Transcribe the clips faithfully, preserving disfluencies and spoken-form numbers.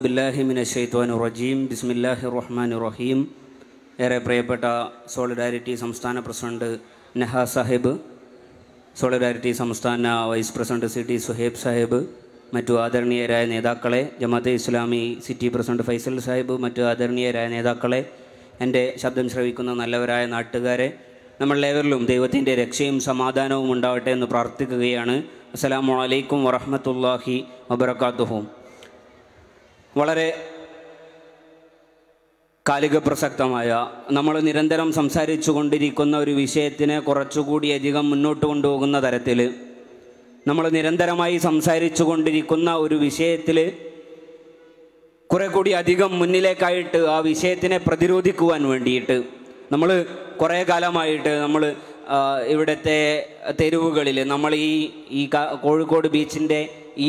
ബില്ലാഹി മിനശ് ശൈത്വാനിർ റജീം ബിസ്മില്ലാഹിർ റഹ്മാനിർ റഹീം. ഏറെ പ്രിയപ്പെട്ട സോളിഡാരിറ്റി സംസ്ഥാന പ്രസിഡന്റ് നഹ സാഹിബ്, സോളിഡാരിറ്റി സംസ്ഥാന vice president C T Suhaib Sahib, മറ്റു ആദരണീയരായ നേതാക്കളെ, ജമാഅത്തെ ഇസ്ലാമി സിറ്റി പ്രസിഡന്റ് ഫൈസൽ സാഹിബ്, മറ്റു ആദരണീയരായ നേതാക്കളെ, എൻ്റെ ശബ്ദം ശ്രവിക്കുന്ന നല്ലവരായ നാട്ടുകാരെ, നമ്മളേവരിലും ദൈവത്തിൻ്റെ രക്ഷയും സമാധാനവും ഉണ്ടാവട്ടെ എന്ന് പ്രാർത്ഥിക്കുകയാണ്. അസ്സലാമു അലൈക്കും വറഹ്മത്തുള്ളാഹി വബറകാതുഹു. വളരെ കാലിക പ്രസക്തമായ, നമ്മൾ നിരന്തരം സംസാരിച്ചു കൊണ്ടിരിക്കുന്ന ഒരു വിഷയത്തിനെ കുറച്ചുകൂടി അധികം മുന്നോട്ട് കൊണ്ടുപോകുന്ന തരത്തിൽ, നമ്മൾ നിരന്തരമായി സംസാരിച്ചു കൊണ്ടിരിക്കുന്ന ഒരു വിഷയത്തിൽ കുറെ കൂടി അധികം മുന്നിലേക്കായിട്ട് ആ വിഷയത്തിനെ പ്രതിരോധിക്കുവാൻ വേണ്ടിയിട്ട് നമ്മൾ കുറേ കാലമായിട്ട് നമ്മൾ ഇവിടുത്തെ തെരുവുകളിൽ, നമ്മൾ ഈ ഈ കോഴിക്കോട് ബീച്ചിൻ്റെ ഈ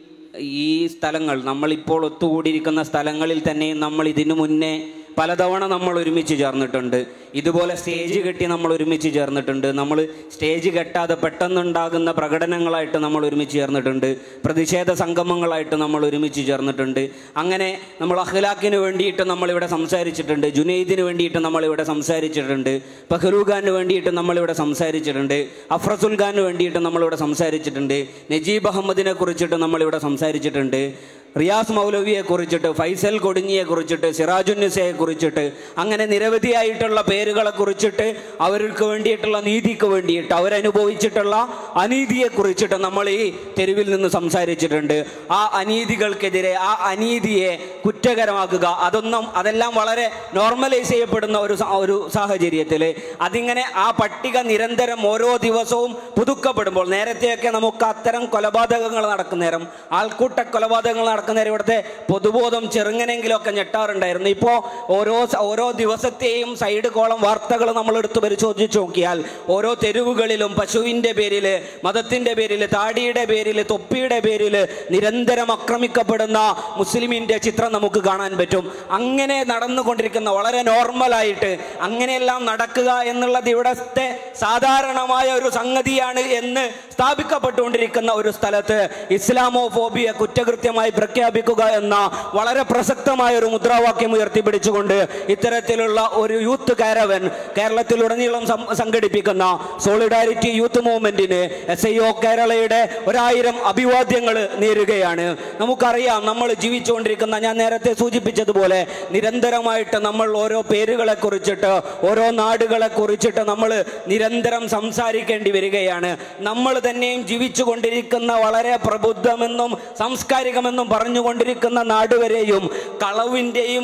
ഈ സ്ഥലങ്ങൾ, നമ്മളിപ്പോൾ ഒത്തുകൂടിയിരിക്കുന്ന സ്ഥലങ്ങളിൽ തന്നെ നമ്മൾ ഇതിനു മുന്നേ പലതവണ നമ്മൾ ഒരുമിച്ച് ചേർന്നിട്ടുണ്ട്. ഇതുപോലെ സ്റ്റേജ് കെട്ടി നമ്മൾ ഒരുമിച്ച് ചേർന്നിട്ടുണ്ട്. നമ്മൾ സ്റ്റേജ് കെട്ടാതെ പെട്ടെന്നുണ്ടാകുന്ന പ്രകടനങ്ങളായിട്ട് നമ്മൾ ഒരുമിച്ച് ചേർന്നിട്ടുണ്ട്. പ്രതിഷേധ സംഗമങ്ങളായിട്ട് നമ്മൾ ഒരുമിച്ച് ചേർന്നിട്ടുണ്ട്. അങ്ങനെ നമ്മൾ അഖ്ലാഖിന് വേണ്ടിയിട്ട് നമ്മളിവിടെ സംസാരിച്ചിട്ടുണ്ട്. ജുനൈദിന് വേണ്ടിയിട്ട് നമ്മളിവിടെ സംസാരിച്ചിട്ടുണ്ട്. ഫഖ്റു ഖാന് വേണ്ടിയിട്ട് നമ്മളിവിടെ സംസാരിച്ചിട്ടുണ്ട്. അഫ്രസുൽ ഖാന് വേണ്ടിയിട്ട് നമ്മളിവിടെ സംസാരിച്ചിട്ടുണ്ട്. നജീബ് അഹമ്മദിനെ കുറിച്ചിട്ട് നമ്മളിവിടെ സംസാരിച്ചിട്ടുണ്ട്. റിയാസ് മൗലവിയെ കുറിച്ചിട്ട്, ഫൈസൽ കൊടിഞ്ഞിയെ കുറിച്ചിട്ട്, സിറാജുന്നിസയെ കുറിച്ചിട്ട്, അങ്ങനെ നിരവധിയായിട്ടുള്ള പേരുകളെ കുറിച്ചിട്ട്, അവർക്ക് വേണ്ടിയിട്ടുള്ള നീതിക്ക് വേണ്ടിയിട്ട്, അവരനുഭവിച്ചിട്ടുള്ള അനീതിയെ കുറിച്ചിട്ട് നമ്മൾ ഈ തെരുവിൽ നിന്ന് സംസാരിച്ചിട്ടുണ്ട്. ആ അനീതികൾക്കെതിരെ, ആ അനീതിയെ കുറ്റകരമാക്കുക, അതൊന്നും അതെല്ലാം വളരെ നോർമലൈസ് ചെയ്യപ്പെടുന്ന ഒരു ഒരു സാഹചര്യത്തിൽ അതിങ്ങനെ ആ പട്ടിക നിരന്തരം ഓരോ ദിവസവും പുതുക്കപ്പെടുമ്പോൾ, നേരത്തെയൊക്കെ നമുക്ക് അത്തരം കൊലപാതകങ്ങൾ നടക്കുന്ന നേരം, ആൾക്കൂട്ട കൊലപാതകങ്ങൾ നടക്കുന്ന നേരം ഇവിടുത്തെ പൊതുബോധം ചെറുങ്ങനെങ്കിലുമൊക്കെ ഞെട്ടാറുണ്ടായിരുന്നു. ഇപ്പോൾ ഓരോ ഓരോ ദിവസത്തെയും സൈഡ് കോളം വാർത്തകൾ നമ്മൾ എടുത്ത് പരിശോധിച്ച് നോക്കിയാൽ ഓരോ തെരുവുകളിലും പശുവിൻ്റെ പേരിൽ, മതത്തിൻ്റെ പേരിൽ, താടിയുടെ പേരിൽ, തൊപ്പിയുടെ പേരിൽ നിരന്തരം ആക്രമിക്കപ്പെടുന്ന മുസ്ലിമിൻ്റെ ചിത്രം നമുക്ക് കാണാൻ പറ്റും. അങ്ങനെ നടന്നുകൊണ്ടിരിക്കുന്ന, വളരെ നോർമലായിട്ട് അങ്ങനെയെല്ലാം നടക്കുക എന്നുള്ളത് ഇവിടുത്തെ സാധാരണമായ ഒരു സംഗതിയാണ് എന്ന് സ്ഥാപിക്കപ്പെട്ടുകൊണ്ടിരിക്കുന്ന ഒരു സ്ഥലത്ത് ഇസ്ലാമോഫോബിയ കുറ്റകൃത്യമായി പ്രഖ്യാപിക്കുക എന്ന വളരെ പ്രസക്തമായ ഒരു മുദ്രാവാക്യം ഉയർത്തിപ്പിടിച്ചുകൊണ്ട് ഇത്തരത്തിലുള്ള ഒരു യൂത്ത് കാരവൻ കേരളത്തിലുടനീളം സംഘടിപ്പിക്കുന്ന സോളിഡാരിറ്റി യൂത്ത് മൂവ്മെന്റിന് എസ് ഐ ഒ കേരളയുടെ ഒരായിരം അഭിവാദ്യങ്ങൾ നേരുകയാണ്. നമുക്കറിയാം, നമ്മൾ ജീവിച്ചുകൊണ്ടിരിക്കുന്ന, ഞാൻ നേരത്തെ സൂചിപ്പിച്ചതുപോലെ, നിരന്തരമായിട്ട് നമ്മൾ ഓരോ പേരുകളെ കുറിച്ചിട്ട്, ഓരോ നാടുകളെ കുറിച്ചിട്ട് നമ്മൾ നിരന്തരം സംസാരിക്കേണ്ടി വരികയാണ്. നമ്മൾ തന്നെയും ജീവിച്ചു കൊണ്ടിരിക്കുന്ന വളരെ പ്രബുദ്ധമെന്നും സാംസ്കാരികമെന്നും പറഞ്ഞുകൊണ്ടിരിക്കുന്ന നാടുവരെയും കളവിൻ്റെയും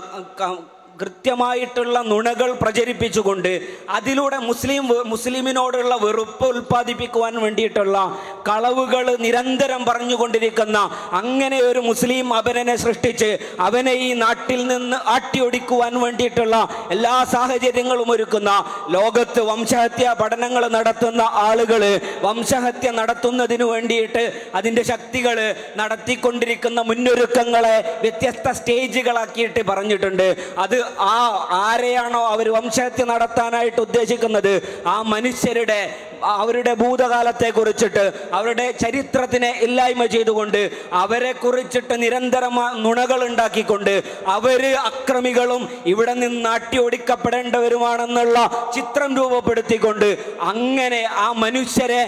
കൃത്യമായിട്ടുള്ള നുണകൾ പ്രചരിപ്പിച്ചുകൊണ്ട് അതിലൂടെ മുസ്ലിം മുസ്ലിമിനോടുള്ള വെറുപ്പ് ഉൽപ്പാദിപ്പിക്കുവാൻ വേണ്ടിയിട്ടുള്ള കളവുകൾ നിരന്തരം പറഞ്ഞുകൊണ്ടിരിക്കുന്ന, അങ്ങനെ ഒരു മുസ്ലിം അപരനെ സൃഷ്ടിച്ച് അവനെ ഈ നാട്ടിൽ നിന്ന് ആട്ടിയൊടിക്കുവാൻ വേണ്ടിയിട്ടുള്ള എല്ലാ സാഹചര്യങ്ങളും ഒരുക്കുന്ന, ലോകത്ത് വംശഹത്യ പഠനങ്ങൾ നടത്തുന്ന ആളുകൾ വംശഹത്യ നടത്തുന്നതിന് വേണ്ടിയിട്ട് അതിൻ്റെ ശക്തികൾ നടത്തിക്കൊണ്ടിരിക്കുന്ന മുന്നൊരുക്കങ്ങളെ വ്യത്യസ്ത സ്റ്റേജുകളാക്കിയിട്ട് പറഞ്ഞിട്ടുണ്ട്. അത് ആ ആരെയാണോ അവർ വംശഹത്യ നടത്താനായിട്ട് ഉദ്ദേശിക്കുന്നത്, ആ മനുഷ്യരുടെ അവരുടെ ഭൂതകാലത്തെ കുറിച്ചിട്ട്, അവരുടെ ചരിത്രത്തിനെ ഇല്ലായ്മ ചെയ്തുകൊണ്ട്, അവരെ കുറിച്ചിട്ട് നിരന്തരമായ നുണകൾ ഉണ്ടാക്കിക്കൊണ്ട്, അവര് അക്രമികളും ഇവിടെ നിന്ന് അട്ടിയോടിക്കപ്പെടേണ്ടവരുമാണെന്നുള്ള ചിത്രം രൂപപ്പെടുത്തിക്കൊണ്ട്, അങ്ങനെ ആ മനുഷ്യരെ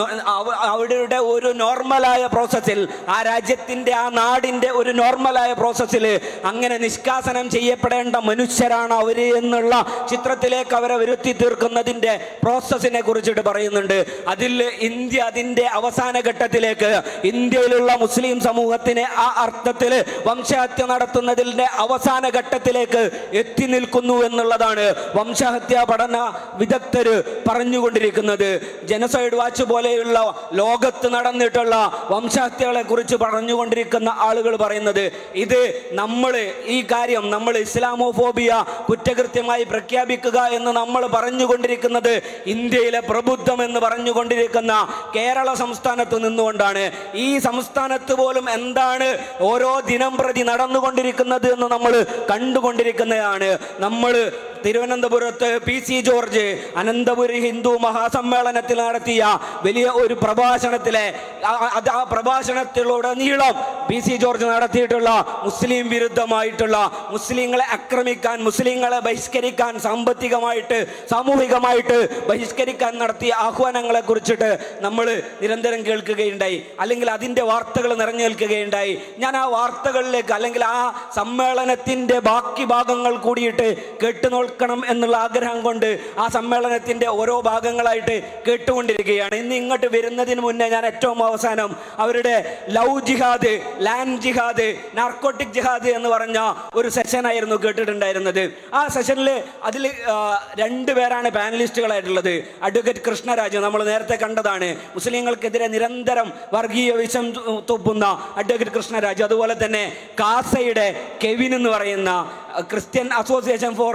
അവരുടെ ഒരു നോർമലായ പ്രോസസ്സിൽ, ആ രാജ്യത്തിൻ്റെ, ആ നാടിൻ്റെ ഒരു നോർമലായ പ്രോസസ്സിൽ അങ്ങനെ നിഷ്കാസനം ചെയ്യപ്പെടേണ്ട മനുഷ്യരാണ് അവര് എന്നുള്ള ചിത്രത്തിലേക്ക് അവരെ വരുത്തി തീർക്കുന്നതിൻ്റെ പ്രോസസ്സിനെ കുറിച്ചിട്ട് പറയുന്നുണ്ട്. അതിൽ ഇന്ത്യ അതിൻ്റെ അവസാന ഘട്ടത്തിലേക്ക്, ഇന്ത്യയിലുള്ള മുസ്ലിം സമൂഹത്തിനെ ആ അർത്ഥത്തിൽ വംശഹത്യ നടത്തുന്നതിൻ്റെ അവസാന ഘട്ടത്തിലേക്ക് എത്തി നിൽക്കുന്നു എന്നുള്ളതാണ് വംശഹത്യ പഠന വിദഗ്ധര് പറഞ്ഞുകൊണ്ടിരിക്കുന്നത്. ജനസൈഡ് വാച്ച് പോലെയുള്ള ലോകത്ത് നടന്നിട്ടുള്ള വംശഹത്യകളെ കുറിച്ച് പറഞ്ഞുകൊണ്ടിരിക്കുന്ന ആളുകൾ പറയുന്നത്, ഇത് നമ്മൾ ഈ കാര്യം നമ്മൾ ഇസ്ലാമോഫോബിയ കുറ്റകൃത്യമായി പ്രഖ്യാപിക്കുക എന്ന് നമ്മൾ പറഞ്ഞുകൊണ്ടിരിക്കുന്നത് ഇന്ത്യയിലെ പ്രബുദ്ധം എന്ന് പറഞ്ഞുകൊണ്ടിരിക്കുന്ന കേരള സംസ്ഥാനത്ത് നിന്നുകൊണ്ടാണ്. ഈ സംസ്ഥാനത്ത് പോലും എന്താണ് ഓരോ ദിനം പ്രതി നടന്നുകൊണ്ടിരിക്കുന്നത് എന്ന് നമ്മൾ കണ്ടുകൊണ്ടിരിക്കുന്നതാണ്. നമ്മൾ തിരുവനന്തപുരത്ത് പി സി ജോർജ് അനന്തപുരി ഹിന്ദു മഹാസമ്മേളനത്തിൽ നടത്തിയ വലിയ ഒരു പ്രഭാഷണത്തിലെ ആ പ്രഭാഷണത്തിലുടനീളം പി സി ജോർജ് നടത്തിയിട്ടുള്ള മുസ്ലിം വിരുദ്ധമായിട്ടുള്ള, മുസ്ലിങ്ങളെ ആക്രമിക്കാൻ, മുസ്ലിങ്ങളെ ബഹിഷ്കരിക്കാൻ, സാമ്പത്തികമായിട്ട് സാമൂഹികമായിട്ട് ബഹിഷ്കരിക്കാൻ നടത്തിയ ആഹ്വാനങ്ങളെ കുറിച്ചിട്ട് നമ്മൾ നിരന്തരം കേൾക്കുകയുണ്ടായി, അല്ലെങ്കിൽ അതിൻ്റെ വാർത്തകൾ നിറഞ്ഞു നിൽക്കുകയുണ്ടായി. ഞാൻ ആ വാർത്തകളിലേക്ക്, അല്ലെങ്കിൽ ആ സമ്മേളനത്തിൻ്റെ ബാക്കി ഭാഗങ്ങൾ കൂടിയിട്ട് കേട്ടു നോക്കണം എന്നുള്ള ആഗ്രഹം കൊണ്ട് ആ സമ്മേളനത്തിൻ്റെ ഓരോ ഭാഗങ്ങളായിട്ട് കേട്ടുകൊണ്ടിരിക്കുകയാണ്. ഇന്ന് ഇങ്ങോട്ട് വരുന്നതിന് മുന്നേ ഞാൻ ഏറ്റവും അവസാനം അവരുടെ love jihad, land jihad, narcotic jihad എന്ന് പറഞ്ഞ ഒരു സെഷനായിരുന്നു കേട്ടിട്ടുണ്ടായിരുന്നത്. ആ സെഷനിൽ അതിൽ രണ്ട് പേരാണ് പാനലിസ്റ്റുകളായിട്ടുള്ളത്. അഡ്വക്കേറ്റ് കൃഷ്ണരാജ്, നമ്മൾ നേരത്തെ കണ്ടതാണ്, മുസ്ലിങ്ങൾക്കെതിരെ നിരന്തരം വർഗീയ വിഷം തുപ്പുന്ന അഡ്വക്കേറ്റ് കൃഷ്ണരാജ്. അതുപോലെ തന്നെ കാസയുടെ കെവിൻ എന്ന് പറയുന്ന Christian association for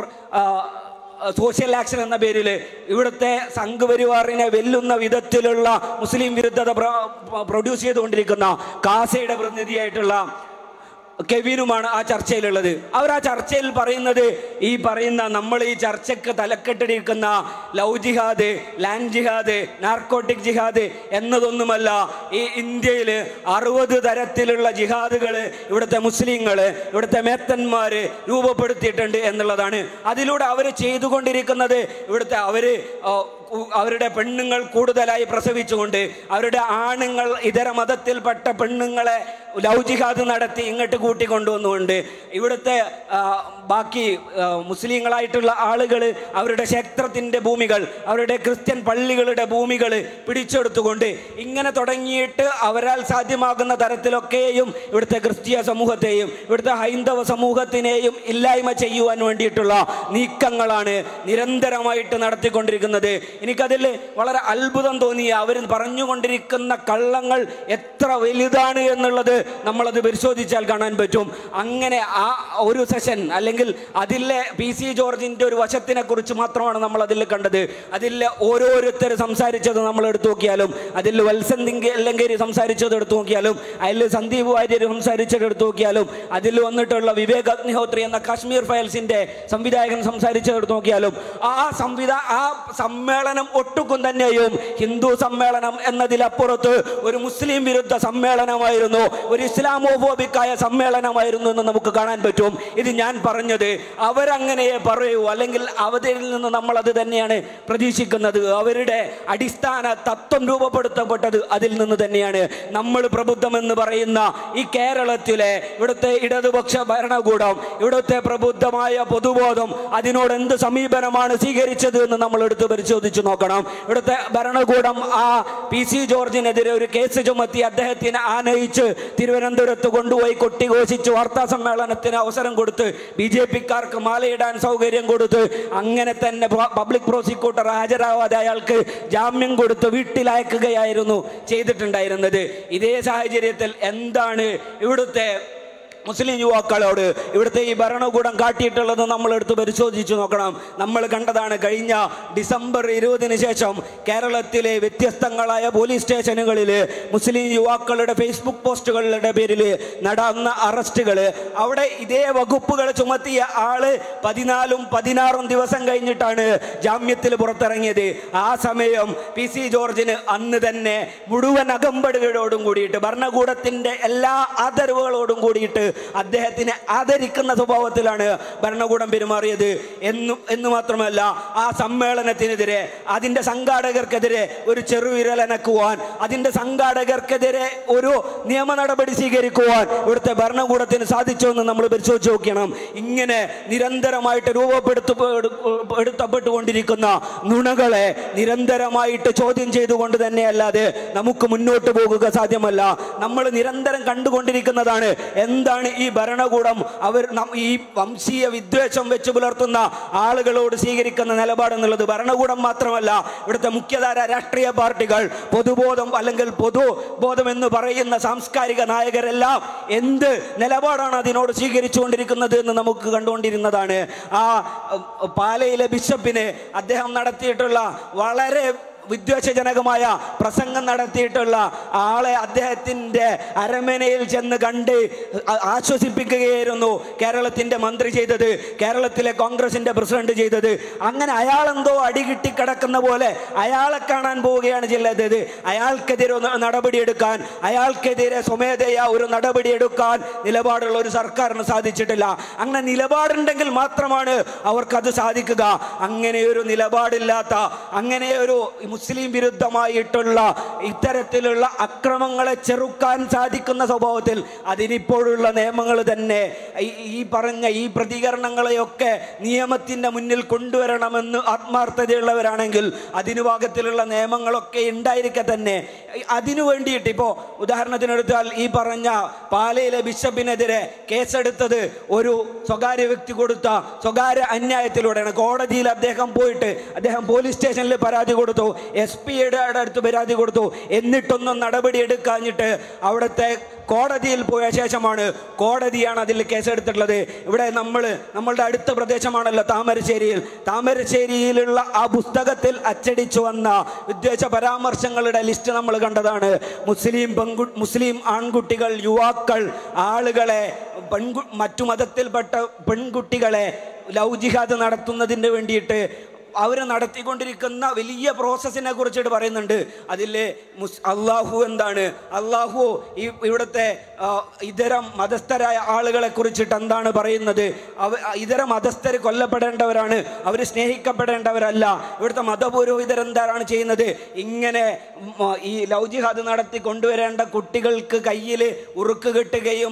social action എന്ന പേരിൽ ഇവിടുത്തെ സംഘപരിവാറിനെ വെല്ലുന്ന വിധത്തിലുള്ള മുസ്ലിം വിരുദ്ധത പ്രൊഡ്യൂസ് ചെയ്തുകൊണ്ടിരിക്കുന്ന കാസയുടെ പ്രതിനിധിയായിട്ടുള്ള കെവിനുമാണ് ആ ചർച്ചയിലുള്ളത്. അവർ ആ ചർച്ചയിൽ പറയുന്നത്, ഈ പറയുന്ന നമ്മൾ ഈ ചർച്ചയ്ക്ക് തലക്കെട്ടിരിക്കുന്ന love jihad, land jihad, narcotic jihad എന്നതൊന്നുമല്ല, ഈ ഇന്ത്യയിൽ അറുപത് തരത്തിലുള്ള ജിഹാദുകൾ ഇവിടുത്തെ മുസ്ലിങ്ങൾ, ഇവിടുത്തെ മേത്തന്മാർ രൂപപ്പെടുത്തിയിട്ടുണ്ട് എന്നുള്ളതാണ്. അതിലൂടെ അവർ ചെയ്തുകൊണ്ടിരിക്കുന്നത്, ഇവിടുത്തെ അവർ അവരുടെ പെണ്ണുങ്ങൾ കൂടുതലായി പ്രസവിച്ചുകൊണ്ട്, അവരുടെ ആണുങ്ങൾ ഇതര മതത്തിൽപ്പെട്ട പെണ്ണുങ്ങളെ ലവ് ജിഹാദ് നടത്തി ഇങ്ങോട്ട് കൂട്ടിക്കൊണ്ടുവന്നുകൊണ്ട്, ഇവിടുത്തെ ബാക്കി മുസ്ലിങ്ങളായിട്ടുള്ള ആളുകൾ അവരുടെ ക്ഷേത്രത്തിൻ്റെ ഭൂമികൾ, അവരുടെ ക്രിസ്ത്യൻ പള്ളികളുടെ ഭൂമികൾ പിടിച്ചെടുത്തുകൊണ്ട്, ഇങ്ങനെ തുടങ്ങിയിട്ട് അവരാൽ സാധ്യമാകുന്ന തരത്തിലൊക്കെയും ഇവിടുത്തെ ക്രിസ്തീയ സമൂഹത്തെയും ഇവിടുത്തെ ഹൈന്ദവ സമൂഹത്തിനെയും ഇല്ലായ്മ ചെയ്യുവാൻ വേണ്ടിയിട്ടുള്ള നീക്കങ്ങളാണ് നിരന്തരമായിട്ട് നടത്തിക്കൊണ്ടിരിക്കുന്നത്. എനിക്കതിൽ വളരെ അത്ഭുതം തോന്നി. അവർ പറഞ്ഞുകൊണ്ടിരിക്കുന്ന കള്ളങ്ങൾ എത്ര വലുതാണ് എന്നുള്ളത് നമ്മളത് പരിശോധിച്ചാൽ കാണാൻ പറ്റും. അങ്ങനെ ആ ഒരു സെഷൻ, അല്ലെങ്കിൽ അതിലെ പി സി ജോർജിൻ്റെ ഒരു വശത്തിനെ കുറിച്ച് മാത്രമാണ് നമ്മൾ അതിൽ കണ്ടത്. അതിൽ ഓരോരുത്തർ സംസാരിച്ചത് നമ്മൾ എടുത്തു നോക്കിയാലും, അതിൽ വത്സൻ തിങ്കേരി സംസാരിച്ചത് എടുത്തു നോക്കിയാലും, അതിൽ സന്ദീപ് വാര്യർ സംസാരിച്ചത് എടുത്തു നോക്കിയാലും, അതിൽ വന്നിട്ടുള്ള വിവേക് അഗ്നിഹോത്രി എന്ന കാശ്മീർ ഫയൽസിൻ്റെ സംവിധായകൻ സംസാരിച്ചത് എടുത്തു നോക്കിയാലും, ആ സംവിധാ ആ സമ്മേളനം ഒട്ടുക്കും തന്നെയും ഹിന്ദു സമ്മേളനം എന്നതിലപ്പുറത്ത് ഒരു മുസ്ലിം വിരുദ്ധ സമ്മേളനമായിരുന്നു, ഒരു ഇസ്ലാമോഫോബിക്കായ സമ്മേളനമായിരുന്നു എന്ന് നമുക്ക് കാണാൻ പറ്റും. ഇത് ഞാൻ പറഞ്ഞത് അവരങ്ങനെയേ പറയൂ, അല്ലെങ്കിൽ അവരിൽ നിന്ന് നമ്മൾ അത് തന്നെയാണ് പ്രതീക്ഷിക്കുന്നത്. അവരുടെ അടിസ്ഥാന തത്വം രൂപപ്പെടുത്തപ്പെട്ടത് അതിൽ നിന്ന് തന്നെയാണ്. നമ്മൾ പ്രബുദ്ധമെന്ന് പറയുന്ന ഈ കേരളത്തിലെ ഇവിടുത്തെ ഇടതുപക്ഷ ഭരണകൂടം, ഇവിടുത്തെ പ്രബുദ്ധമായ പൊതുബോധം അതിനോട് എന്ത് സമീപനമാണ് സ്വീകരിച്ചത് എന്ന് നമ്മൾ എടുത്ത് പരിശോധിച്ചു നോക്കണം. ഇവിടുത്തെ ഭരണകൂടം ആ പി സി ജോർജിനെതിരെ ഒരു കേസ് ചുമത്തി അദ്ദേഹത്തിനെ ആനയിച്ച് തിരുവനന്തപുരത്ത് കൊണ്ടുപോയി കൊട്ടിഘോഷിച്ച് വാർത്താ സമ്മേളനത്തിന് അവസരം കൊടുത്ത്, ബി ജെ പിക്കാർക്ക് മാലയിടാൻ സൗകര്യം കൊടുത്ത്, അങ്ങനെ തന്നെ പബ്ലിക് പ്രോസിക്യൂട്ടർ ഹാജരാവാതെ അയാൾക്ക് ജാമ്യം കൊടുത്ത് വീട്ടിലയക്കുകയായിരുന്നു ചെയ്തിട്ടുണ്ടായിരുന്നത്. ഇതേ സാഹചര്യത്തിൽ എന്താണ് ഇവിടുത്തെ മുസ്ലിം യുവാക്കളോട് ഇവിടുത്തെ ഈ ഭരണകൂടം കാട്ടിയിട്ടുള്ളത് നമ്മൾ എടുത്ത് പരിശോധിച്ച് നോക്കണം. നമ്മൾ കണ്ടതാണ് കഴിഞ്ഞ ഡിസംബർ ഇരുപതിന് ശേഷം കേരളത്തിലെ വ്യത്യസ്തങ്ങളായ പോലീസ് സ്റ്റേഷനുകളിൽ മുസ്ലിം യുവാക്കളുടെ ഫേസ്ബുക്ക് പോസ്റ്റുകളുടെ പേരിൽ നടന്ന അറസ്റ്റുകൾ. അവിടെ ഇതേ വകുപ്പുകൾ ചുമത്തിയ ആള് പതിനാലും പതിനാറും ദിവസം കഴിഞ്ഞിട്ടാണ് ജാമ്യത്തിൽ പുറത്തിറങ്ങിയത്. ആ സമയം പി സി ജോർജിന് അന്ന് തന്നെ മുഴുവൻ അകമ്പടികളോടും കൂടിയിട്ട്, ഭരണകൂടത്തിൻ്റെ എല്ലാ ആദരവുകളോടും കൂടിയിട്ട് അദ്ദേഹത്തിനെ ആദരിക്കുന്ന സ്വഭാവത്തിലാണ് ഭരണകൂടം പെരുമാറിയത്. എന്നും എന്ന് മാത്രമല്ല, ആ സമ്മേളനത്തിനെതിരെ, അതിൻ്റെ സംഘാടകർക്കെതിരെ ഒരു ചെറുവിരലനക്കുവാൻ, അതിൻ്റെ സംഘാടകർക്കെതിരെ ഒരു നിയമ നടപടി സ്വീകരിക്കുവാൻ ഇവിടുത്തെ ഭരണകൂടത്തിന് സാധിച്ചു എന്ന് നമ്മൾ പരിശോധിച്ച് നോക്കണം. ഇങ്ങനെ നിരന്തരമായിട്ട് രൂപപ്പെടുത്തപ്പെട്ടുകൊണ്ടിരിക്കുന്ന നുണകളെ നിരന്തരമായിട്ട് ചോദ്യം ചെയ്തുകൊണ്ട് തന്നെയല്ലാതെ നമുക്ക് മുന്നോട്ട് പോകുക സാധ്യമല്ല. നമ്മൾ നിരന്തരം കണ്ടുകൊണ്ടിരിക്കുന്നതാണ് എന്താണ് ഈ ഭരണകൂടം അവർ ഈ വംശീയ വിദ്വേഷം വെച്ച് പുലർത്തുന്ന ആളുകളോട് സ്വീകരിക്കുന്ന നിലപാടെന്നുള്ളത്. ഭരണകൂടം മാത്രമല്ല, ഇവിടുത്തെ മുഖ്യധാര രാഷ്ട്രീയ പാർട്ടികൾ, പൊതുബോധം അല്ലെങ്കിൽ പൊതുബോധം എന്ന് പറയുന്ന സാംസ്കാരിക നായകരെല്ലാം എന്ത് നിലപാടാണ് അതിനോട് സ്വീകരിച്ചുകൊണ്ടിരിക്കുന്നത് എന്ന് നമുക്ക് കണ്ടുകൊണ്ടിരുന്നതാണ്. ആ പാലയിലെ ബിഷപ്പിന് അദ്ദേഹം നടത്തിയിട്ടുള്ള വളരെ വിദ്വേഷജനകമായ പ്രസംഗം നടത്തിയിട്ടുള്ള ആളെ അദ്ദേഹത്തിൻ്റെ അരമനയിൽ ചെന്ന് കണ്ട് ആശ്വസിപ്പിക്കുകയായിരുന്നു കേരളത്തിൻ്റെ മന്ത്രി ചെയ്തത്, കേരളത്തിലെ കോൺഗ്രസിൻ്റെ പ്രസിഡന്റ് ചെയ്തത്. അങ്ങനെ അയാളെന്തോ അടികിട്ടി കിടക്കുന്ന പോലെ അയാളെ കാണാൻ പോവുകയാണ് ചെയ്തത്. അയാൾക്കെതിരെ നടപടിയെടുക്കാൻ, അയാൾക്കെതിരെ സ്വമേധയാ ഒരു നടപടിയെടുക്കാൻ നിലപാടുള്ള ഒരു സർക്കാരിന് സാധിച്ചിട്ടില്ല. അങ്ങനെ നിലപാടുണ്ടെങ്കിൽ മാത്രമാണ് അവർക്കത് സാധിക്കുക. അങ്ങനെ ഒരു നിലപാടില്ലാത്ത, അങ്ങനെ ഒരു മുസ്ലിം വിരുദ്ധമായിട്ടുള്ള ഇത്തരത്തിലുള്ള അക്രമങ്ങളെ ചെറുക്കാൻ സാധിക്കുന്ന സ്വഭാവത്തിൽ അതിനിപ്പോഴുള്ള നിയമങ്ങൾ തന്നെ ഈ പറഞ്ഞ ഈ പ്രതികരണങ്ങളെയൊക്കെ നിയമത്തിൻ്റെ മുന്നിൽ കൊണ്ടുവരണമെന്ന് ആത്മാർത്ഥതയുള്ളവരാണെങ്കിൽ അതിനു ഭാഗത്തിലുള്ള നിയമങ്ങളൊക്കെ ഉണ്ടായിരിക്കെ തന്നെ അതിനു വേണ്ടിയിട്ട് ഇപ്പോൾ ഉദാഹരണത്തിനെടുത്താൽ ഈ പറഞ്ഞ പാലയിലെ ബിഷപ്പിനെതിരെ കേസെടുത്തത് ഒരു സ്വകാര്യ വ്യക്തി കൊടുത്ത സ്വകാര്യ അന്യായത്തിലൂടെയാണ്. കോടതിയിൽ അദ്ദേഹം പോയിട്ട് അദ്ദേഹം പോലീസ് സ്റ്റേഷനിൽ പരാതി കൊടുത്തു, എസ് പിയുടെ അടുത്ത് പരാതി കൊടുത്തു. എന്നിട്ടൊന്നും നടപടി എടുക്കാഞ്ഞിട്ട് അവിടുത്തെ കോടതിയിൽ പോയ ശേഷമാണ് കോടതിയാണ് അതിൽ കേസെടുത്തിട്ടുള്ളത്. ഇവിടെ നമ്മൾ നമ്മളുടെ അടുത്ത പ്രദേശമാണല്ലോ താമരശ്ശേരിയിൽ. താമരശ്ശേരിയിലുള്ള ആ പുസ്തകത്തിൽ അച്ചടിച്ചു വന്ന വിദ്വേഷ പരാമർശങ്ങളുടെ ലിസ്റ്റ് നമ്മൾ കണ്ടതാണ്. മുസ്ലിം പെൺകു മുസ്ലിം ആൺകുട്ടികൾ, യുവാക്കൾ, ആളുകളെ, പെൺകു മറ്റു മതത്തിൽപ്പെട്ട പെൺകുട്ടികളെ ലവ് ജിഹാദ് നടത്തുന്നതിന് വേണ്ടിയിട്ട് അവർ നടത്തിക്കൊണ്ടിരിക്കുന്ന വലിയ പ്രോസസ്സിനെ കുറിച്ചിട്ട് പറയുന്നുണ്ട്. അതിൽ മുസ് അള്ളാഹു എന്താണ്, അള്ളാഹു ഈ ഇവിടുത്തെ ഇതര മതസ്ഥരായ ആളുകളെ കുറിച്ചിട്ട് എന്താണ് പറയുന്നത്, അവ ഇതര മതസ്ഥർ കൊല്ലപ്പെടേണ്ടവരാണ്, അവർ സ്നേഹിക്കപ്പെടേണ്ടവരല്ല, ഇവിടുത്തെ മതപുരോഹിതരെന്താണ് ചെയ്യുന്നത്, ഇങ്ങനെ ഈ ലവ് ജിഹാദ് നടത്തി കൊണ്ടുവരേണ്ട കുട്ടികൾക്ക് കയ്യിൽ ഉറുക്ക് കെട്ടുകയും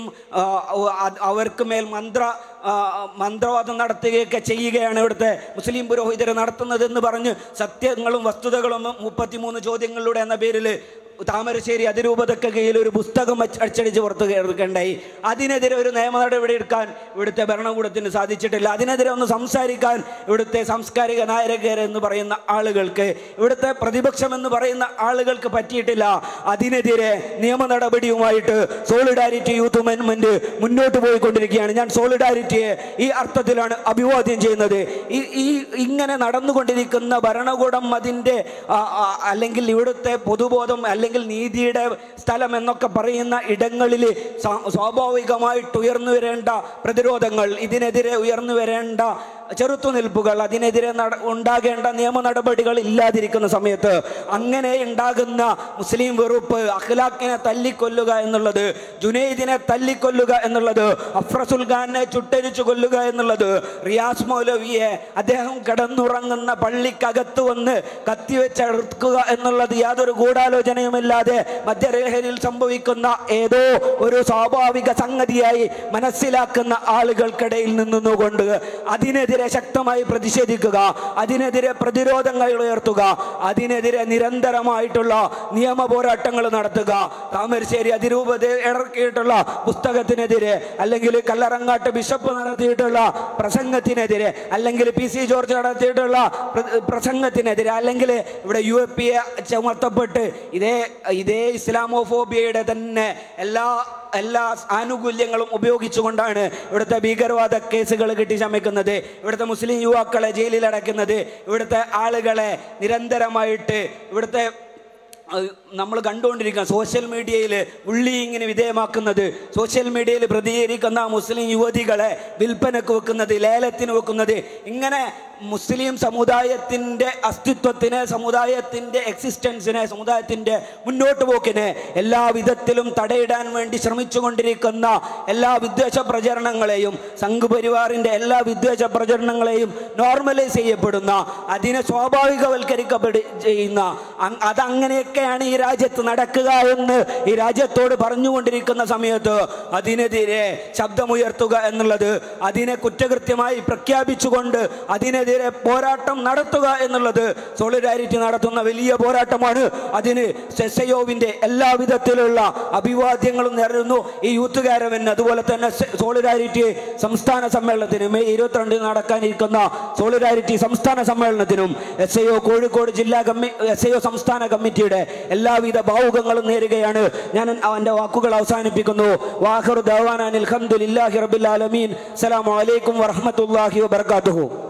അവർക്ക് മേൽ മന്ത്ര മന്ത്രവാദം നടത്തുകയൊക്കെ ചെയ്യുകയാണ് ഇവിടുത്തെ മുസ്ലിം പുരോഹിതർ നടത്തുന്നതെന്ന് പറഞ്ഞ് സത്യങ്ങളും വസ്തുതകളും മുപ്പത്തിമൂന്ന് ചോദ്യങ്ങളിലൂടെ എന്ന പേരിൽ താമരശ്ശേരി അതിരൂപതയ്ക്ക് കീഴിൽ ഒരു പുസ്തകം അച്ചടിച്ച് പുറത്ത് കേൾക്കണ്ടായി. അതിനെതിരെ ഒരു നിയമ നടപടി എടുക്കാൻ ഇവിടുത്തെ ഭരണകൂടത്തിന് സാധിച്ചിട്ടില്ല. അതിനെതിരെ ഒന്ന് സംസാരിക്കാൻ ഇവിടുത്തെ സാംസ്കാരിക നായകരെന്ന് പറയുന്ന ആളുകൾക്ക്, ഇവിടുത്തെ പ്രതിപക്ഷം എന്ന് പറയുന്ന ആളുകൾക്ക് പറ്റിയിട്ടില്ല. അതിനെതിരെ നിയമ നടപടിയുമായിട്ട് സോളിഡാരിറ്റി യൂത്ത് മൂവ്മെന്റ് മുന്നോട്ട് പോയിക്കൊണ്ടിരിക്കുകയാണ്. ഞാൻ സോളിഡാരിറ്റിയെ ഈ അർത്ഥത്തിലാണ് അഭിവാദ്യം ചെയ്യുന്നത്. ഈ ഈ ഇങ്ങനെ നടന്നുകൊണ്ടിരിക്കുന്ന ഭരണകൂടം അതിൻ്റെ അല്ലെങ്കിൽ ഇവിടുത്തെ പൊതുബോധം അല്ലെങ്കിൽ നീതിയുടെ സ്ഥലം എന്നൊക്കെ പറയുന്ന ഇടങ്ങളിൽ സ്വാഭാവികമായിട്ട് ഉയർന്നു വരേണ്ട പ്രതിരോധങ്ങൾ, ഇതിനെതിരെ ഉയർന്നു വരേണ്ട ചെറുത്തുനിൽപ്പുകൾ, അതിനെതിരെ ഉണ്ടാകേണ്ട നിയമ നടപടികൾ ഇല്ലാതിരിക്കുന്ന സമയത്ത് അങ്ങനെ ഉണ്ടാകുന്ന മുസ്ലിം വെറുപ്പ്, അഖ്ലാഖിനെ തല്ലിക്കൊല്ലുക എന്നുള്ളത്, ജുനൈദിനെ തല്ലിക്കൊല്ലുക എന്നുള്ളത്, അഫ്രസുൽ ഖാനെ ചുട്ടരിച്ചു കൊല്ലുക എന്നുള്ളത്, റിയാസ് മൗലവിയെ അദ്ദേഹം കിടന്നുറങ്ങുന്ന പള്ളിക്കകത്ത് വന്ന് കത്തിവെച്ചെടുക്കുക എന്നുള്ളത് യാതൊരു ഗൂഢാലോചനയുമില്ലാതെ മധ്യരേഖയിൽ സംഭവിക്കുന്ന ഏതോ ഒരു സ്വാഭാവിക സംഗതിയായി മനസ്സിലാക്കുന്ന ആളുകൾക്കിടയിൽ നിന്നുകൊണ്ട് അതിനെതിരെ ശക്തമായി പ്രതിഷേധിക്കുക, അതിനെതിരെ പ്രതിരോധങ്ങൾ ഉയർത്തുക, അതിനെതിരെ നിരന്തരമായിട്ടുള്ള നിയമ പോരാട്ടങ്ങൾ നടത്തുക. താമരശ്ശേരി അതിരൂപത ഇറക്കിയിട്ടുള്ള പുസ്തകത്തിനെതിരെ, അല്ലെങ്കിൽ കല്ലറങ്ങാട്ട് ബിഷപ്പ് നടത്തിയിട്ടുള്ള പ്രസംഗത്തിനെതിരെ, അല്ലെങ്കിൽ പി സി ജോർജ് നടത്തിയിട്ടുള്ള പ്രസംഗത്തിനെതിരെ, അല്ലെങ്കിൽ ഇവിടെ യു എ പി എ ചുമത്തപ്പെട്ട് ഇതേ ഇതേ ഇസ്ലാമോഫോബിയയുടെ തന്നെ എല്ലാ എല്ലാ ആനുകൂല്യങ്ങളും ഉപയോഗിച്ചുകൊണ്ടാണ് ഇവിടുത്തെ ഭീകരവാദ കേസുകൾ കെട്ടിച്ചമയ്ക്കുന്നത്, ഇവിടുത്തെ മുസ്ലിം യുവാക്കളെ ജയിലിൽ അടയ്ക്കുന്നത്, ഇവിടുത്തെ ആളുകളെ നിരന്തരമായിട്ട് ഇവിടുത്തെ നമ്മൾ കണ്ടുകൊണ്ടിരിക്കുക സോഷ്യൽ മീഡിയയിൽ ബുള്ളിയിങ്ങിന് വിധേയമാക്കുന്നത്, സോഷ്യൽ മീഡിയയിൽ പ്രതികരിക്കുന്ന മുസ്ലിം യുവതികളെ വിൽപ്പനക്ക് വെക്കുന്നത്, ലേലത്തിന് വെക്കുന്നത്, ഇങ്ങനെ മുസ്ലിം സമുദായത്തിൻ്റെ അസ്തിത്വത്തിനെ, സമുദായത്തിൻ്റെ എക്സിസ്റ്റൻസിനെ, സമുദായത്തിൻ്റെ മുന്നോട്ട് പോക്കിനെ എല്ലാ വിധത്തിലും തടയിടാൻ വേണ്ടി ശ്രമിച്ചുകൊണ്ടിരിക്കുന്ന എല്ലാ വിദ്വേഷ പ്രചരണങ്ങളെയും, സംഘപരിവാറിൻ്റെ എല്ലാ വിദ്വേഷ പ്രചരണങ്ങളെയും നോർമലൈസ് ചെയ്യപ്പെടുന്ന, അതിനെ സ്വാഭാവികവൽക്കരിക്കപ്പെടു ചെയ്യുന്ന, അതങ്ങനെയൊക്കെയാണ് ഈ രാജ്യത്ത് നടക്കുക എന്ന് ഈ രാജ്യത്തോട് പറഞ്ഞുകൊണ്ടിരിക്കുന്ന സമയത്ത് അതിനെതിരെ ശബ്ദമുയർത്തുക എന്നുള്ളത്, അതിനെ കുറ്റകൃത്യമായി പ്രഖ്യാപിച്ചുകൊണ്ട് അതിനെതിരെ പോരാട്ടം നടത്തുക എന്നുള്ളത് സോളിഡാരിറ്റി നടത്തുന്ന വലിയ പോരാട്ടമാണ്. അതിന് സെസയോവിൻ്റെ എല്ലാ വിധത്തിലുള്ള അഭിവാദ്യങ്ങളും നേരുന്നു ഈ യൂത്ത് കാരവന്. അതുപോലെ തന്നെ സോളിഡാരിറ്റി സംസ്ഥാന സമ്മേളനത്തിനും മെയ് ഇരുപത്തിരണ്ടിന് നടക്കാനിരിക്കുന്ന സോളിഡാരിറ്റി സംസ്ഥാന സമ്മേളനത്തിനും എസ് ഐ ഒ കോഴിക്കോട് ജില്ലാ കമ്മി എസ് ഐ ഒ സംസ്ഥാന കമ്മിറ്റിയുടെ എല്ലാവിധ ഭാവുകങ്ങളും നേരുകയാണ്. ഞാൻ അവൻ്റെ വാക്കുകൾ അവസാനിപ്പിക്കുന്നു. വാഖിറു ദഅ്വാനാ അൽഹംദുലില്ലാഹി റബ്ബിൽ ആലമീൻ. അസ്സലാമു അലൈക്കും വറഹ്മത്തുള്ളാഹി വബറകാതുഹു.